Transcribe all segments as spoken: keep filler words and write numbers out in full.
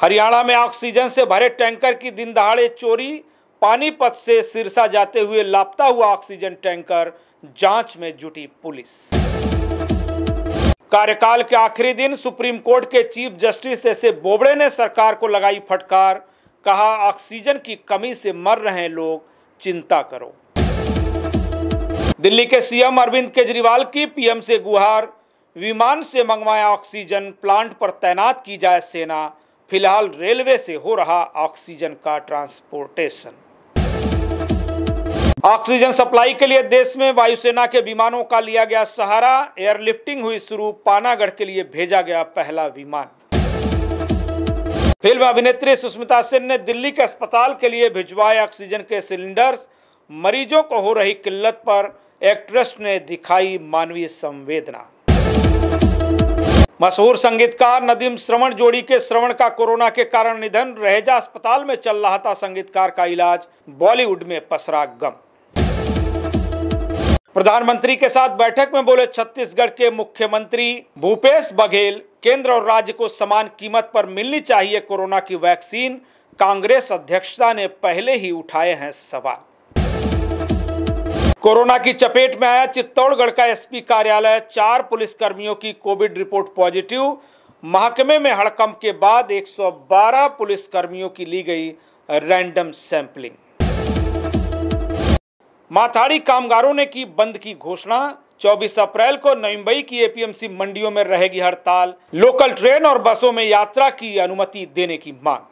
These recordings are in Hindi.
हरियाणा में ऑक्सीजन से भरे टैंकर की दिन दहाड़े चोरी। पानीपत से सिरसा जाते हुए लापता हुआ ऑक्सीजन टैंकर, जांच में जुटी पुलिस। कार्यकाल के आखिरी दिन सुप्रीम कोर्ट के chief justice S A Bobde ने सरकार को लगाई फटकार। कहा, ऑक्सीजन की कमी से मर रहे लोग, चिंता करो। दिल्ली के सीएम अरविंद केजरीवाल की पीएम से गुहार। विमान से मंगवाया ऑक्सीजन, प्लांट पर तैनात की जाए सेना। फिलहाल रेलवे से हो रहा ऑक्सीजन का ट्रांसपोर्टेशन। ऑक्सीजन सप्लाई के लिए देश में वायुसेना के विमानों का लिया गया सहारा। एयरलिफ्टिंग हुई शुरू, पानागढ़ के लिए भेजा गया पहला विमान। फिल्म अभिनेत्री सुष्मिता सेन ने दिल्ली के अस्पताल के लिए भिजवाए ऑक्सीजन के सिलेंडर्स। मरीजों को हो रही किल्लत पर एक्ट्रेस ने दिखाई मानवीय संवेदना। मशहूर संगीतकार नदीम श्रवण जोड़ी के श्रवण का कोरोना के कारण निधन। रहेजा अस्पताल में चल रहा था संगीतकार का इलाज। बॉलीवुड में पसरा गम। प्रधानमंत्री के साथ बैठक में बोले छत्तीसगढ़ के मुख्यमंत्री भूपेश बघेल। केंद्र और राज्य को समान कीमत पर मिलनी चाहिए कोरोना की वैक्सीन। कांग्रेस अध्यक्षता ने पहले ही उठाए हैं सवाल। कोरोना की चपेट में आया चित्तौड़गढ़ का एसपी कार्यालय। चार पुलिसकर्मियों की कोविड रिपोर्ट पॉजिटिव। महकमे में हड़कंप के बाद एक सौ बारह पुलिसकर्मियों की ली गई रैंडम सैंपलिंग। माथाड़ी कामगारों ने की बंद की घोषणा। चौबीस अप्रैल को नई मुंबई की एपीएमसी मंडियों में रहेगी हड़ताल। लोकल ट्रेन और बसों में यात्रा की अनुमति देने की मांग।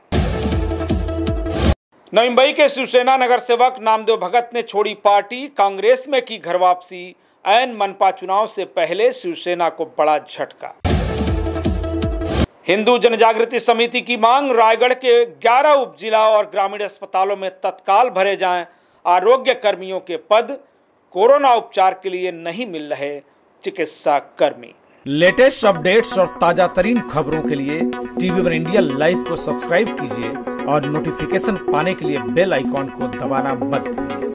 नई मुंबई के शिवसेना नगर सेवक नामदेव भगत ने छोड़ी पार्टी। कांग्रेस में की घर वापसी। ऐन मनपा चुनाव से पहले शिवसेना को बड़ा झटका। हिंदू जनजागृति समिति की मांग, रायगढ़ के ग्यारह उप जिला और ग्रामीण अस्पतालों में तत्काल भरे जाएं आरोग्य कर्मियों के पद। कोरोना उपचार के लिए नहीं मिल रहे चिकित्सा कर्मी। लेटेस्ट अपडेट्स और ताजा तरीन खबरों के लिए टीवी वन इंडिया लाइव को सब्सक्राइब कीजिए और नोटिफिकेशन पाने के लिए बेल आइकॉन को दबाना मत भूलिए।